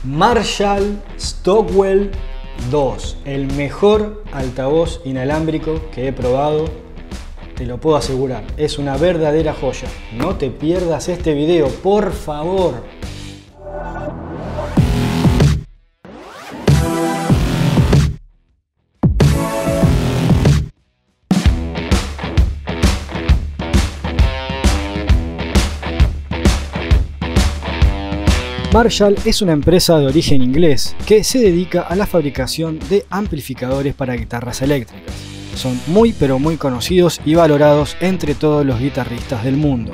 Marshall Stockwell 2, el mejor altavoz inalámbrico que he probado, te lo puedo asegurar, es una verdadera joya. No te pierdas este video, por favor. Marshall es una empresa de origen inglés que se dedica a la fabricación de amplificadores para guitarras eléctricas. Son muy conocidos y valorados entre todos los guitarristas del mundo.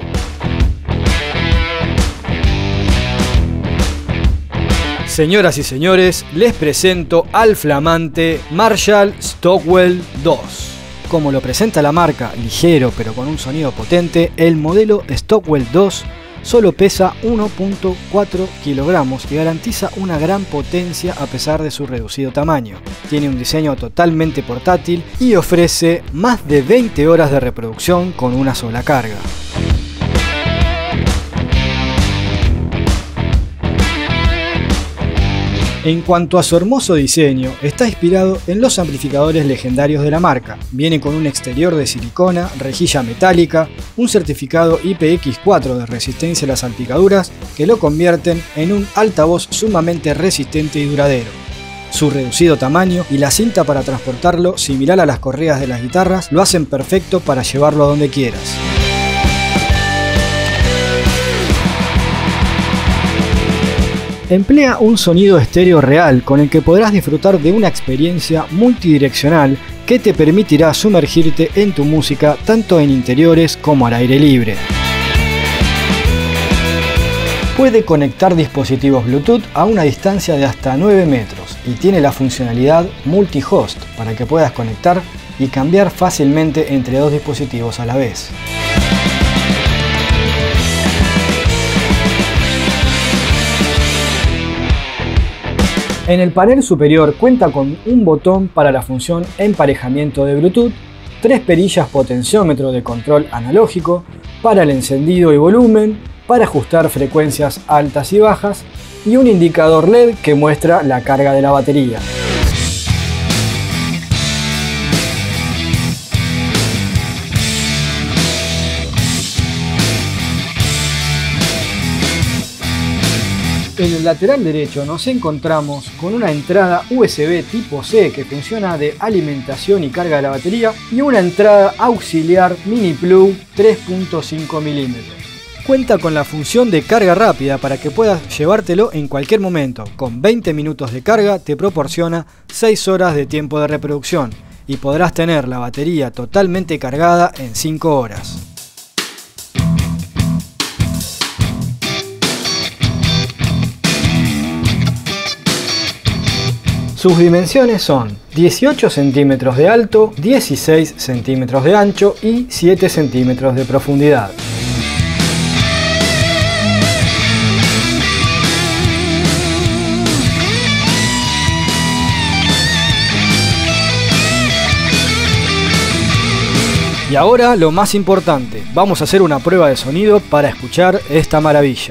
Señoras y señores, les presento al flamante Marshall Stockwell 2. Como lo presenta la marca, ligero pero con un sonido potente, el modelo Stockwell 2 solo pesa 1.4 kilogramos y garantiza una gran potencia a pesar de su reducido tamaño. Tiene un diseño totalmente portátil y ofrece más de 20 horas de reproducción con una sola carga. En cuanto a su hermoso diseño, está inspirado en los amplificadores legendarios de la marca. Viene con un exterior de silicona, rejilla metálica, un certificado IPX4 de resistencia a las salpicaduras que lo convierten en un altavoz sumamente resistente y duradero. Su reducido tamaño y la cinta para transportarlo, similar a las correas de las guitarras, lo hacen perfecto para llevarlo a donde quieras. Emplea un sonido estéreo real con el que podrás disfrutar de una experiencia multidireccional que te permitirá sumergirte en tu música tanto en interiores como al aire libre. Puede conectar dispositivos Bluetooth a una distancia de hasta 9 metros y tiene la funcionalidad multi-host para que puedas conectar y cambiar fácilmente entre dos dispositivos a la vez. En el panel superior cuenta con un botón para la función emparejamiento de Bluetooth, 3 perillas potenciómetro de control analógico, para el encendido y volumen, para ajustar frecuencias altas y bajas y un indicador LED que muestra la carga de la batería. En el lateral derecho nos encontramos con una entrada USB tipo C que funciona de alimentación y carga de la batería y una entrada auxiliar mini plug 3.5 mm. Cuenta con la función de carga rápida para que puedas llevártelo en cualquier momento. Con 20 minutos de carga te proporciona 6 horas de tiempo de reproducción y podrás tener la batería totalmente cargada en 5 horas. Sus dimensiones son 18 centímetros de alto, 16 centímetros de ancho y 7 centímetros de profundidad. Y ahora lo más importante, vamos a hacer una prueba de sonido para escuchar esta maravilla.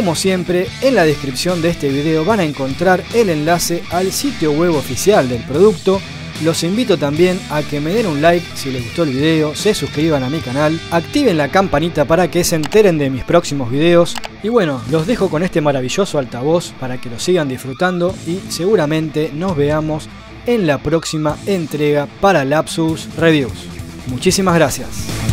como siempre, en la descripción de este video van a encontrar el enlace al sitio web oficial del producto. Los invito también a que me den un like si les gustó el video, se suscriban a mi canal, activen la campanita para que se enteren de mis próximos videos. Y bueno, los dejo con este maravilloso altavoz para que lo sigan disfrutando y seguramente nos veamos en la próxima entrega para Lapsus Reviews. Muchísimas gracias.